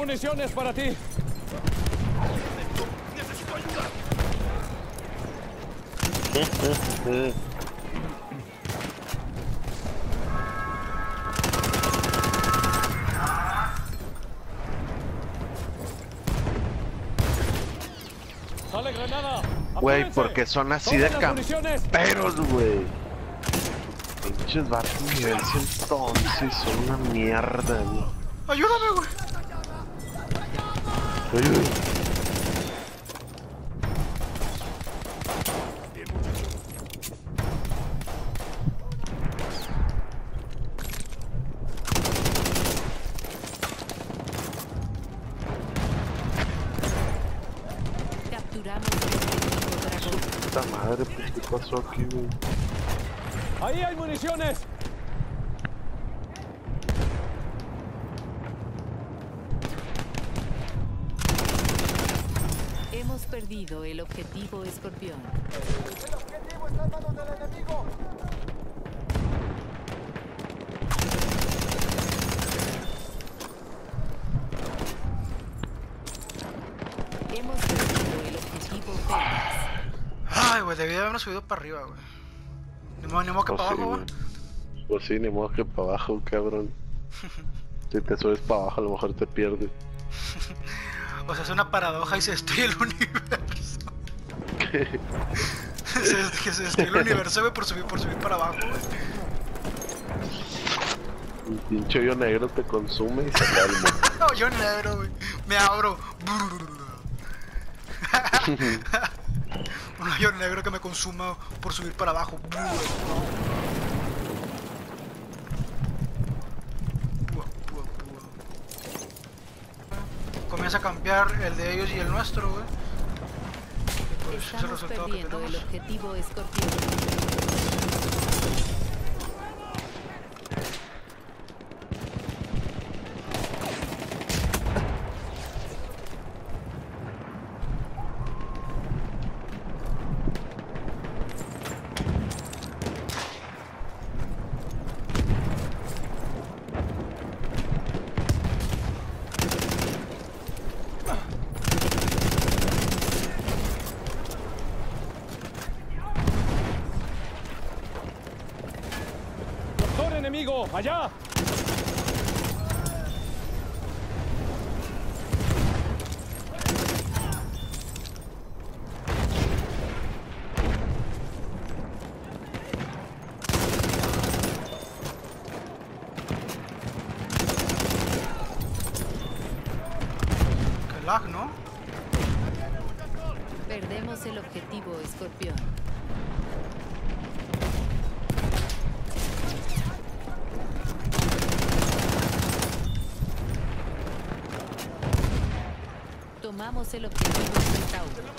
municiones para ti. Necesito ayuda. ¡Sale granada! Güey, ¡Apúrense! porque son así ¡Tomen de las municiones! camperos, güey. Pinches vatos nivel 111 son una mierda, güey. Ayúdame, güey. Oye, Capturamos el dragón. puta madre, pues qué pasó aquí, güey. ¡Ahí hay municiones! Hemos perdido el objetivo Escorpión. ¡El objetivo está en manos del enemigo! Hemos perdido el objetivo Fénix. Ay, güey, debí de habernos subido para arriba, güey. Ni modo que para abajo, güey. Pues sí, ni modo que para abajo, cabrón. Si te subes para abajo, a lo mejor te pierdes. O sea, es una paradoja y se destruye el universo. Que se destruye el universo, güey, por subir para abajo, güey. Un pinche hoyo negro te consume y se calma. No, yo negro, güey. Me abro. Un hoyo negro que me consuma por subir para abajo. Comienza a cambiar el de ellos y el nuestro, güey. Pues ese es el Estamos resultado que perdiendo el tenemos. objetivo Escorpión. ¡Doctor enemigo! ¡Allá! Qué lag, ¿no? Perdemos el objetivo Escorpión. Tomamos el objetivo Centauro.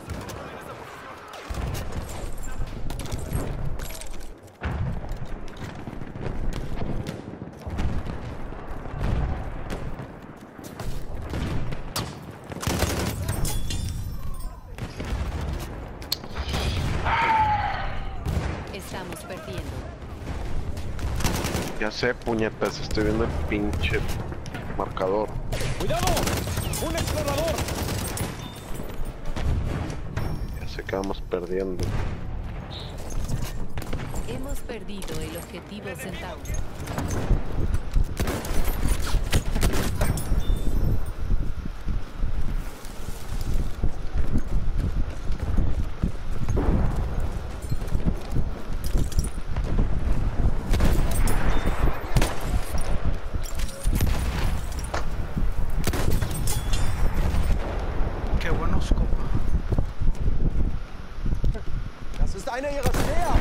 Estamos perdiendo. Ya sé, puñetas, estoy viendo el pinche marcador. ¡Cuidado! ¡Un explorador! Ya sé que vamos perdiendo. Hemos perdido el objetivo Centauro. Qué buenos, compa. Das ist einer ihrer Speer!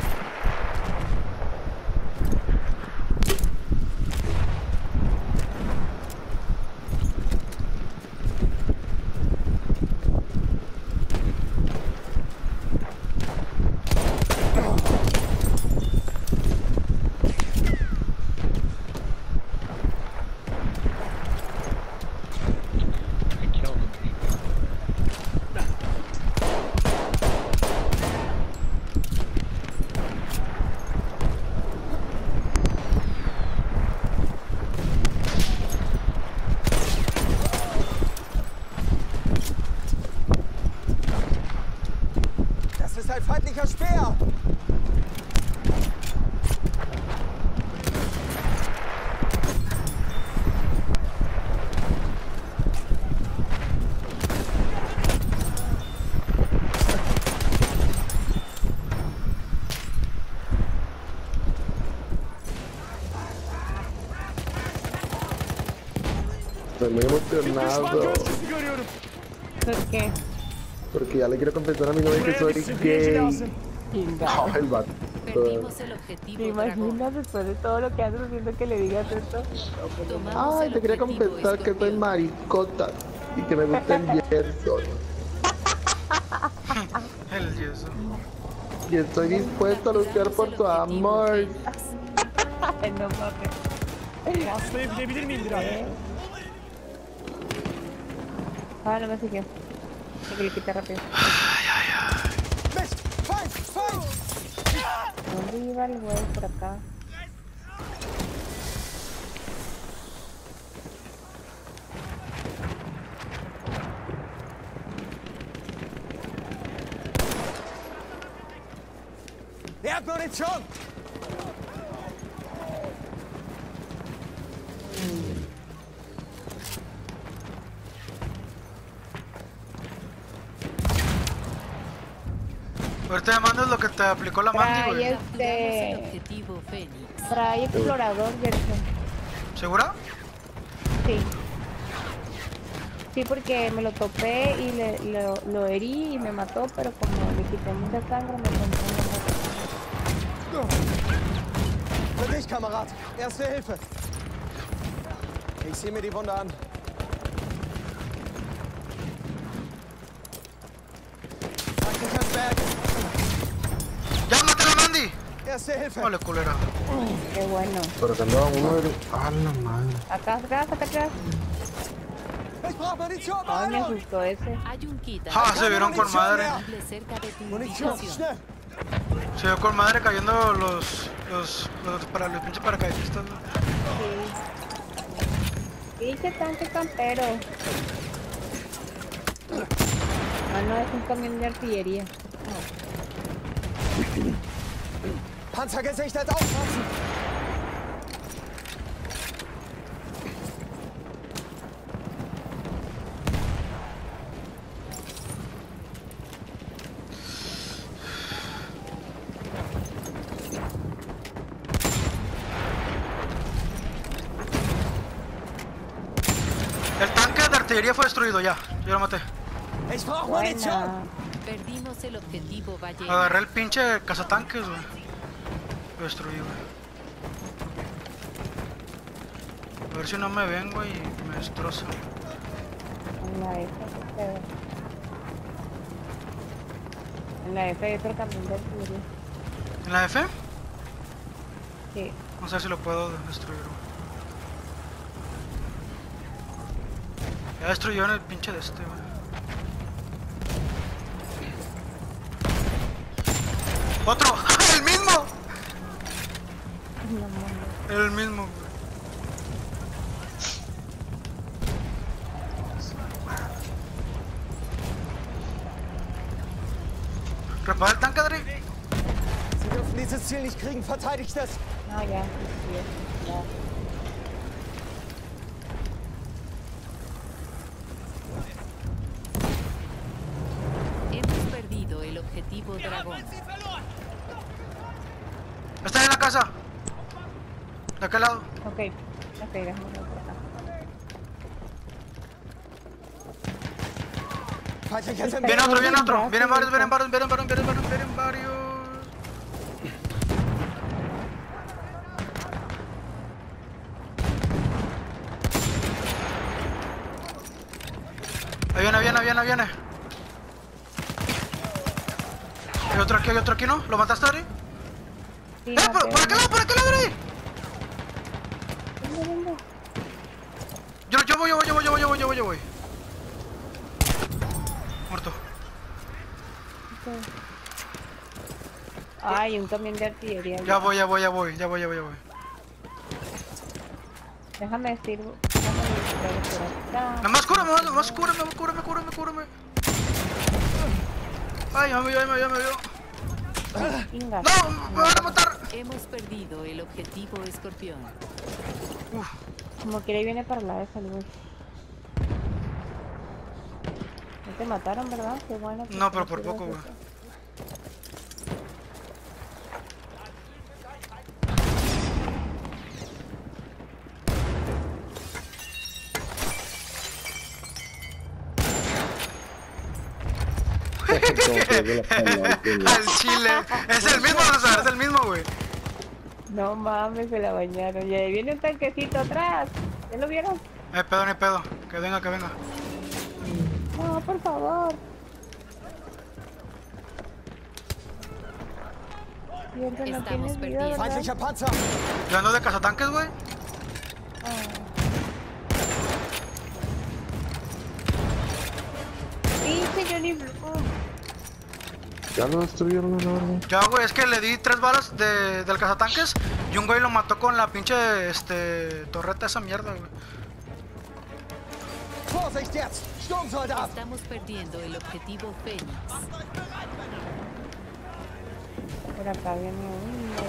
Estoy muy emocionado. Görüyorum. ¿Por qué? Porque ya le quiero confesar a mi novia que soy gay. No, el vato. Perdimos el objetivo ¿Te dragón. imaginas después de todo lo que andas haciendo que le digas esto? Tomamos Ay, el te quería objetivo confesar que soy escorpión. maricota y que me gusta el yeso. El yeso. Y estoy dispuesto a luchar por tu amor. Ay, no mames. Rastlayabilir miyim birader? Ah, no me siguió. Hay que le quite rápido. Mist! Feind! Feind! ¿Dónde iba el güey? Por acá. Er hat Munition! Ahorita me mandas lo que te aplicó la Mandy, Trae güey. Capturamos el este. objetivo Fénix. Trae explorador, Gerson. ¿Segura? Sí. Sí, porque me lo topé y lo herí y me mató, pero como le quité mucha sangre, me contó Für dich, Kamerad! Erste Hilfe! Ich sehe mir die Wunde an. Danke, Kampberg! ¡Ya maté a la Mandy! Erste Hilfe! Vale, culera. Qué bueno. Pero que andaba uno de... ¡Ah, la madre! Acá atrás, acá atrás. Ich brauche Munition! Ay, me Beeilung! asustó ese. Hay un kit ¡Ja! Se vieron con madre. disponible cerca de tu Munition! ubicación. Schnell! Se vio con madre cayendo los pinches paracaidistas. ¿No? Pinche tanque campero. Ah, no, es un camión de artillería. Panzer gesichert! Aufpassen! El tanque de artillería fue destruido ya. Yo lo maté. Ich brauche Munition! Buena. Perdimos el objetivo ballena. Agarré el pinche cazatanques, güey. Lo destruí, güey. A ver si no me ven, güey, y me destroza. En la F, qué pedo. En la F hay otro camión de artillería. ¿En la F? Sí. Vamos a ver si lo puedo destruir, güey. Ya destruyó en el pinche de este, güey. ¡Otro! ¡El mismo! No mames. El mismo, güey. Repara el tanque, Adri. Sie dürfen dieses Ziel nicht kriegen! Verteidigt es! No, ya, sí, ya. Hemos perdido el objetivo dragón. Está en la casa. ¿De aquel lado? Ok, déjame ver por acá. Feindliches im Viene otro, viene otro. Gracias, Vienen varios, vienen Luca. varios, vienen varios. Ahí viene. Hay otro aquí, ¿no? ¿Lo mataste, Adri? Sí, ¡Por aquel lado, Adri! ¿Dónde? Yo voy. Muerto. Ay, un camión de artillería. Ya voy. Déjame decir por acá. Nada más cúrame. Ay, ya me vio. Inga. ¡No! ¡Me van a matar! Hemos perdido el objetivo escorpión. Como quiera y viene para la de salud. No te mataron, ¿verdad? Qué bueno. que No, te pero por sirve poco, güey. eso. como que de la pala, Al chile. Es el mismo, César, es el mismo, güey. No mames, se la bañaron. Y ahí viene un tanquecito atrás. ¿Ya lo vieron? No hay pedo, no hay pedo. Que venga, que venga. No, por favor. Siempre no Estamos tienes vida, perdiendo. ¿verdad? Feindlicher Panzer! Yo ando de cazatanques, güey. Pinche Johnny Blue. Ya lo destruyeron la verga. Ya, güey, es que le di 3 balas del cazatanques y un güey lo mató con la pinche, torreta esa mierda, güey. Vorsicht jetzt! Sturmsoldat! Estamos perdiendo el objetivo Fénix. Por acá viene uno.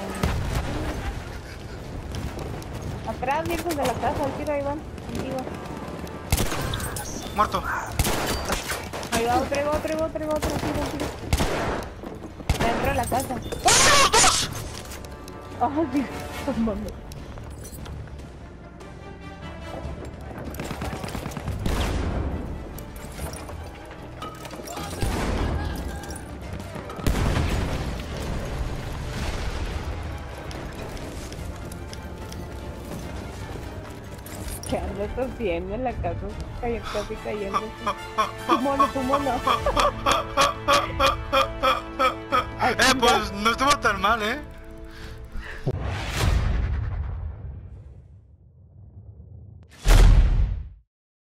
Atrás, viejos de la casa, al tiro, ahí van. Contigo. Muerto. Ahí va, otro, tiro, tiro. Dentro de la casa. ¡Oh, dos! Ay, Dios, no mames. ¿Qué andas haciendo en la casa? Casi cayendo. Tu mono.